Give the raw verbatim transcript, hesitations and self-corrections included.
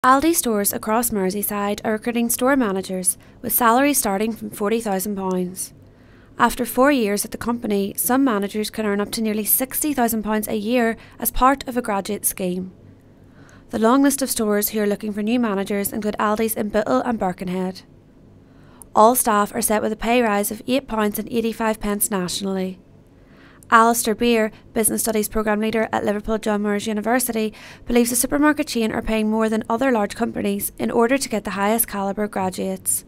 Aldi stores across Merseyside are recruiting store managers with salaries starting from forty thousand pounds. After four years at the company, some managers can earn up to nearly sixty thousand pounds a year as part of a graduate scheme. The long list of stores who are looking for new managers include Aldi's in Bootle and Birkenhead. All staff are set with a pay rise of eight pounds eighty-five nationally. Alistair Beer, Business Studies Programme Leader at Liverpool John Moores University, believes the supermarket chain are paying more than other large companies in order to get the highest calibre graduates.